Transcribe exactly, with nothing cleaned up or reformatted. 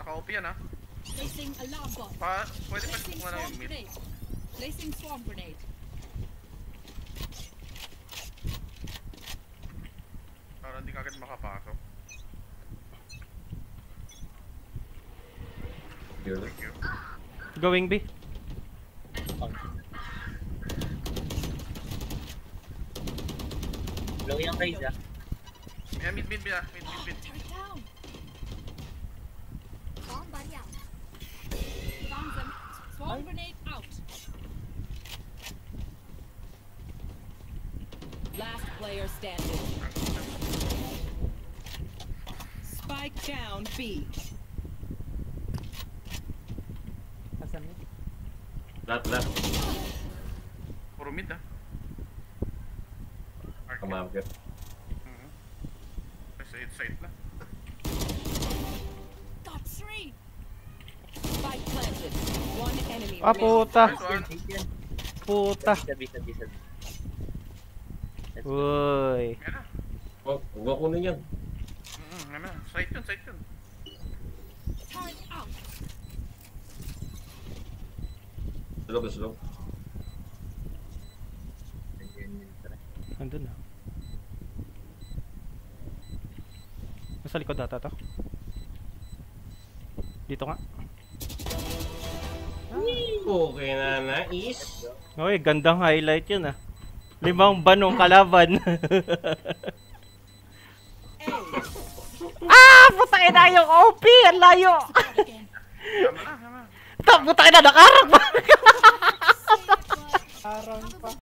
Naka-O P yan ha. Placing alarm bomb. Pa, pwede pa Placing kung ano swarm yung mid. grenade. Placing swarm grenade. Para hindi kagad makapasok. Thank you. Going B. Low yung raise ah. Yeah, mid, mid, mid, ah. mid, mid, mid. Turret down. Bomb buddy out. Found them. Swarm grenade out. Last player standing. Spike down B. Asan mo? Lahat, lahat. Puro mid ah. Kamarket. Mhm. Side, side na. Got three. Spike planted. One enemy Ah, remaining. puta. Nice one. Puta. Sabi, sabi, sabi. Uy. Yan na. Oh, huwag ako kunin yan. Mhm, yan na. Side yun, side yun. Turret out. Slow, slow. Andun na. Nasa likod data to. Dito nga. Okay na, nais. Uy, gandang highlight yun ah. Limang banong kalaban. Ah! Putang ina yung O P! Ang layo! Tama na, tama. Ta, putang ina, nakarang pa! Arang pa.